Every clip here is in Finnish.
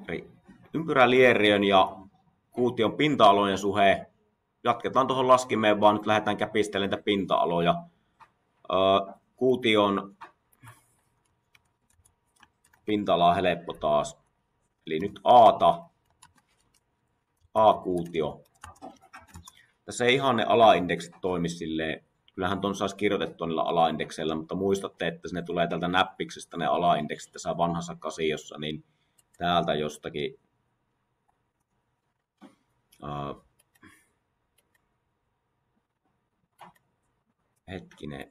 Eli ympyrälieriön ja kuution pinta-alojen suhe. Jatketaan tuohon laskimeen, vaan nyt lähdetään käpistelemään näitä pinta-aloja. Kuution pinta-ala on helppo taas. Eli nyt A-kuutio. Tässä ei ihan ne alaindeksit toimi silleen. Kyllähän tuon saisi kirjoitettua niillä alaindekseillä, mutta muistatte, että ne tulee tältä näppiksestä ne alaindeksit tässä vanhassa kasiossa, niin täältä jostakin hetkinen.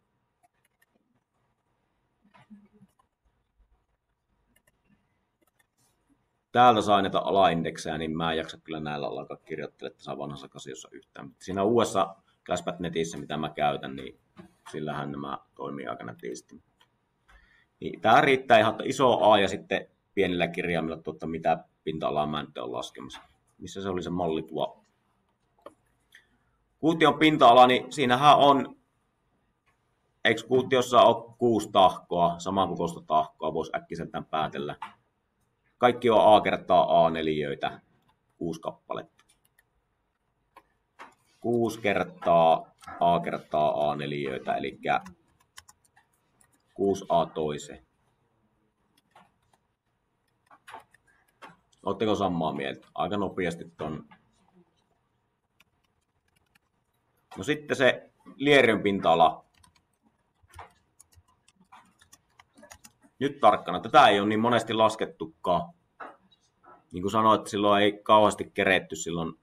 Täältä saa näitä alaindeksejä, niin mä en jaksa kyllä näillä alkaa kirjoittelemaan tässä vanhassa kasiossa yhtään. Siinä uudessa Classpath-netissä, mitä mä käytän, niin sillähän nämä toimii aika nätisti. Niin, tää riittää ihan iso A ja sitten pienillä kirjaimilla, mitä pinta-alaa mä nyt olen laskemassa. Missä se oli se malli tuo? Kuution pinta-ala, niin siinähän on, eikö kuutiossa ole 6 tahkoa, samankokoista tahkoa, voisi äkkiseltään päätellä. Kaikki on A kertaa A neliöitä, 6 kappaletta. 6 kertaa A neliöitä, eli 6A toiseen. Oletteko samaa mieltä? Aika nopeasti ton. No sitten se lieriön pinta-ala. Nyt tarkkana. Tätä ei ole niin monesti laskettukaan. Niin kuin sanoin, silloin ei kauheasti keretty silloin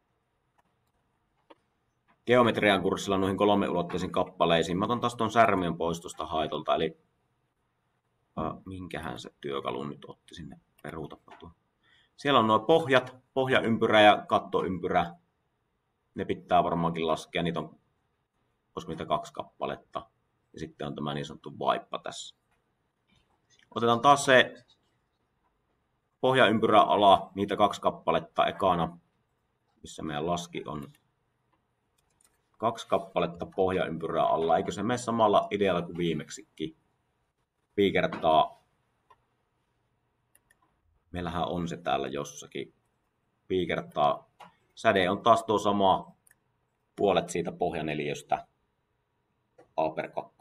geometrian kurssilla noihin 3-ulotteisiin kappaleisiin. Mä otan taas tuon särmien pois tuosta haitolta. Eli minkähän se työkalu nyt otti sinne peruutapa tuon. Siellä on nuo pohjat, pohjaympyrä ja kattoympyrä. Ne pitää varmaankin laskea. Niitä on, olisiko niitä 2 kappaletta. Ja sitten on tämä niin sanottu vaippa tässä. Otetaan taas se pohjaympyräala, niitä 2 kappaletta ekana, missä meidän laski on 2 kappaletta pohjaympyrää alla. Eikö se mene samalla idealla kuin viimeksikin? Pi kertaa. Meillähän on se täällä jossakin. Pi kertaa. Säde on taas tuo sama puolet siitä pohjaneliöstä. A per 2.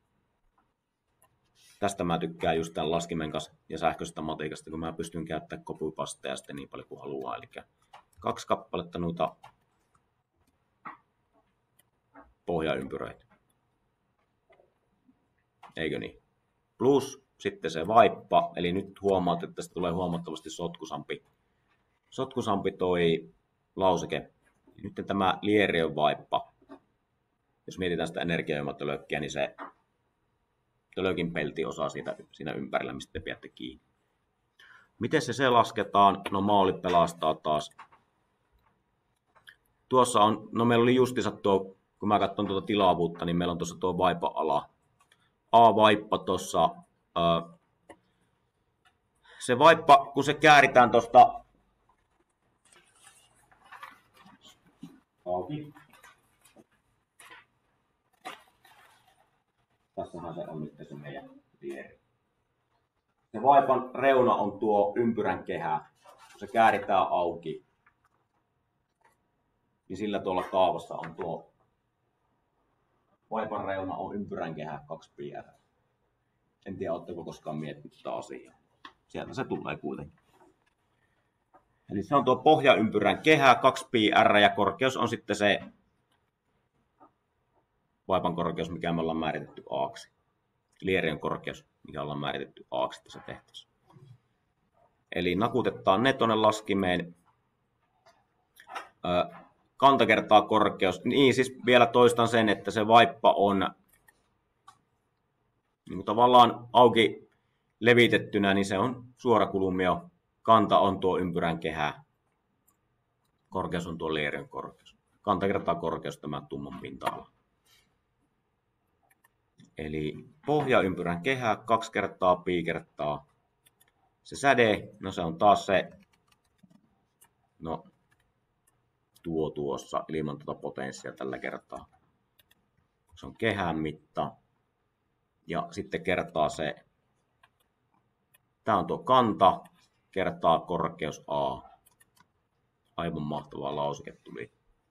Tästä mä tykkään just tämän laskimen kanssa ja sähköisestä matiikasta, kun mä pystyn käyttämään copypasteja sitten niin paljon kuin haluaa. Eli 2 kappaletta noita pohjaympyröitä. Eikö niin? Plus sitten se vaippa, eli nyt huomaat, että tästä tulee huomattavasti sotkusampi toi lauseke. Nyt tämä lieriön vaippa, jos mietitään sitä energiajuomatölökkiä, niin se tölökin pelti osaa siinä ympärillä, mistä te pidätte kiinni. Miten se lasketaan? No maali pelastaa taas. Tuossa on, no meillä oli justiinsa tuo, kun mä katson tuota tilavuutta, niin meillä on tuossa tuo vaipa-ala. A-vaippa tuossa. Se vaippa, kun se kääritään tuosta auki. Tässähän se on nyt se meidän lieri. Se vaipan reuna on tuo ympyrän kehä. Kun se kääritään auki, niin sillä tuolla kaavassa on tuo vaipan reuna on ympyrän kehä 2 pi-r. En tiedä, oletteko koskaan miettinyt tätä asiaa. Sieltä se tulee kuitenkin. Eli se on tuo pohjaympyrän kehä 2 pi-r ja korkeus on sitten se vaipan korkeus, mikä me ollaan määritetty aaksi. Lieriön korkeus, mikä ollaan määritetty aaksi tässä tehtävässä. Eli nakutetaan ne tuonne laskimeen. Kanta kertaa korkeus. Niin, siis vielä toistan sen, että se vaippa on niin kuin tavallaan auki levitettynä, niin se on suorakulumio. Kanta on tuo ympyrän kehä. Korkeus on tuo lieriön korkeus. Kanta kertaa korkeus tämä tumman pinta-ala. Eli pohjaympyrän kehä 2 kertaa pi kertaa se säde. No se on taas se, no tuossa ilman tuota potenssia tällä kertaa. Se on kehän mitta. Ja sitten kertaa se, tämä on tuo kanta. kertaa korkeus A. Aivan mahtava lauseke tuli.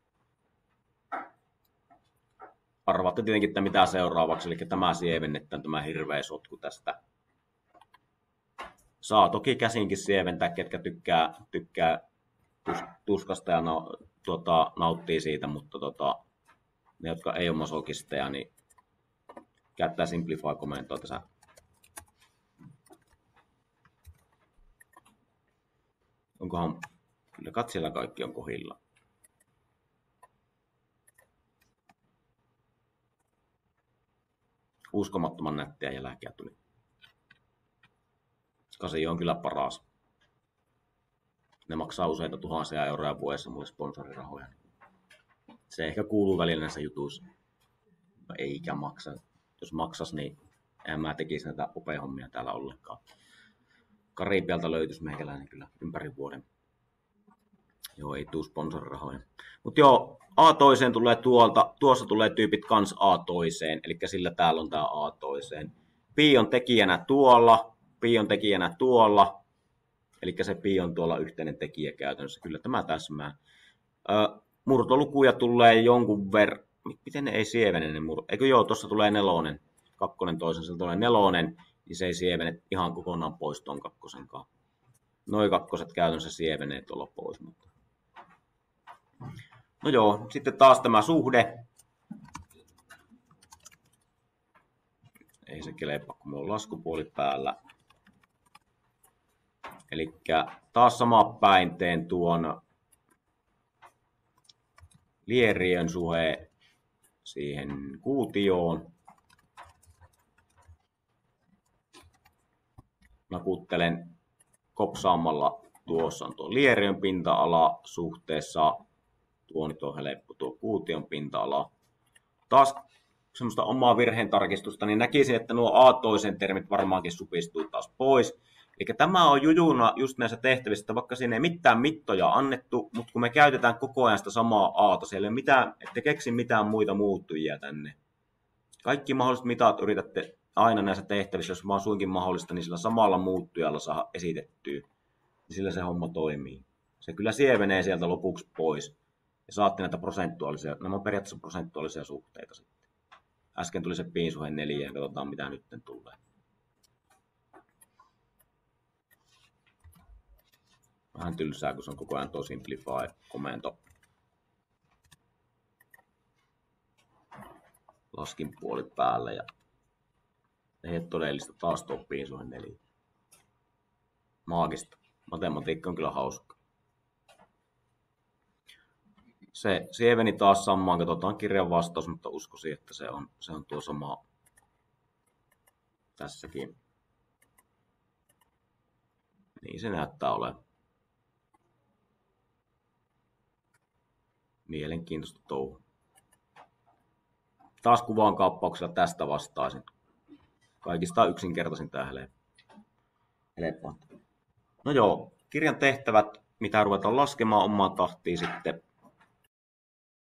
Arvaatte tietenkin, että mitä seuraavaksi, eli tämä sievennetään, tämä hirveä sotku tästä. Saa toki käsinkin sieventää, ketkä tykkää tuskasta ja nauttii siitä, mutta ne, jotka ei ole masokisteja, niin käyttää Simplify-komentoa tässä. Onkohan, kyllä katsella kaikki on kohdilla. Uskomattoman nättiä jälkeä tuli. 8 on kyllä paras. Ne maksaa useita tuhansia euroja vuodessa mulle sponsorirahoja. Se ehkä kuuluu välillä näissä jutuissa. No eikä maksa. Jos maksas, niin en mä tekisi näitä upeahommia täällä ollenkaan. Karibialta löytyisi meikäläinen kyllä ympäri vuoden. Joo, ei tuu sponsorirahoja. Mutta joo, A toiseen tulee tuolta. Tuossa tulee tyypit kans A toiseen. Eli sillä täällä on tää A toiseen. Pi on tekijänä tuolla. Pi on tekijänä tuolla. Eli se pi on tuolla yhteinen tekijä käytännössä. Kyllä tämä täsmää. Murtolukuja tulee jonkun verran. Miten ne ei sievene ne Eikö joo, tuossa tulee 4. 2 toisen, se tulee 4. Niin se ei sievene ihan kokonaan pois tuon 2:nkaan. Noi 2 käytännössä sievenee tuolla pois. Mutta... No joo, sitten taas tämä suhde. Ei se kelepaa, kun mulla on laskupuoli päällä. Eli taas sama päin teen tuon lieriön suhe siihen kuutioon. Nakuttelen kopsaamalla, tuossa on tuo lieriön pinta-ala suhteessa, tuo nyt on helppo, tuo kuution pinta-ala. Taas semmoista omaa virheen tarkistusta, niin näkisin, että nuo A-toisen termit varmaankin supistuu taas pois. Eli tämä on jujuna just näissä tehtävissä, että vaikka siinä ei mitään mittoja annettu, mutta kun me käytetään koko ajan sitä samaa A:ta, siellä ei ole mitään, ette keksi mitään muita muuttujia tänne. Kaikki mahdolliset mitat yritätte aina näissä tehtävissä, jos vaan suinkin mahdollista, niin sillä samalla muuttujalla saa esitettyä. Niin sillä se homma toimii. Se kyllä sievenee sieltä lopuksi pois. Ja saatte näitä prosentuaalisia, nämä on periaatteessa prosentuaalisia suhteita sitten. Äsken tuli se piin suhe 4 ja katsotaan mitä nyt tulee. Vähän tylsää, kun se on koko ajan tuo Simplify-komento. Laskin puoli päälle ja ei ole todellista. Taas tuo piin suhe 4. Maagista. Matematiikka on kyllä hauska. Se sieveni taas samaan. Katsotaan kirjan vastaus, mutta uskoisin, että se on tuo sama tässäkin. Niin se näyttää olevan. Mielenkiintoista touhu. Taas kuvaan kaappauksella tästä vastaisin. Kaikista yksinkertaisin tää helppo. No joo, kirjan tehtävät, mitä ruvetaan laskemaan omaan tahtiin sitten.